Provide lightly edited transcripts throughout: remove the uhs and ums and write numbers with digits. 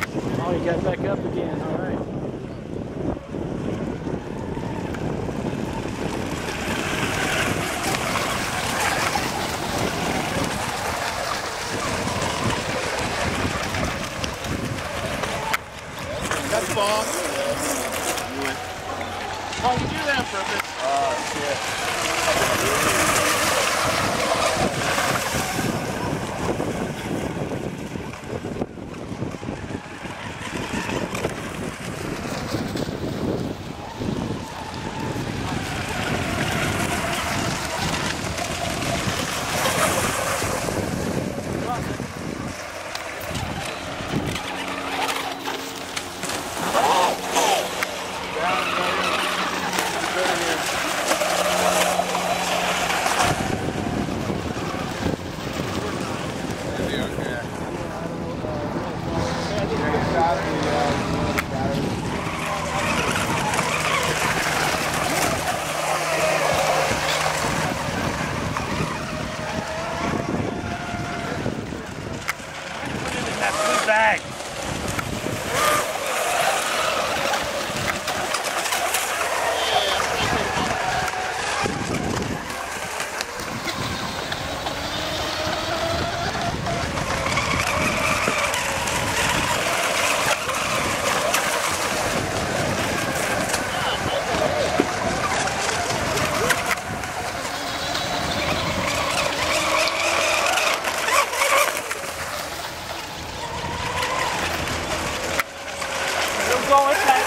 Oh, you got back up again. All right. That's the ball. Oh, you do that on purpose. Oh, shit. Bag. Go inside.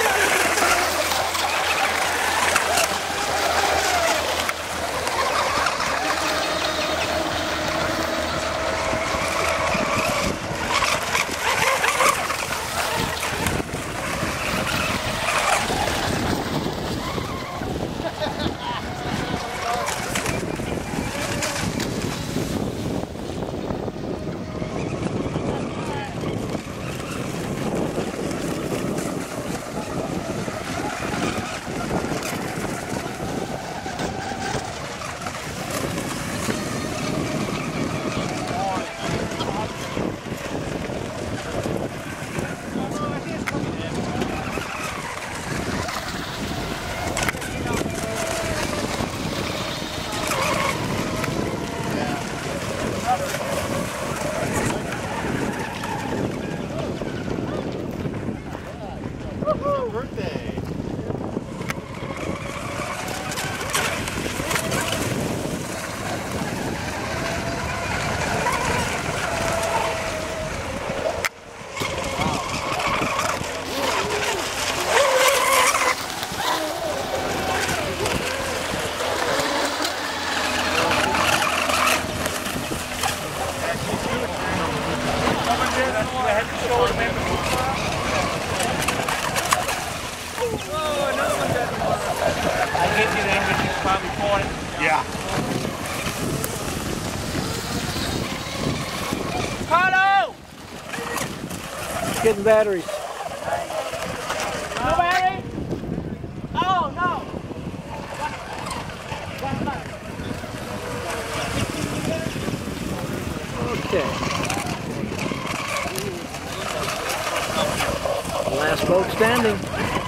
Birthday. I get you there, but you probably for it. Yeah. Carlo! Getting batteries. No battery? Oh, no. Okay. Last boat standing.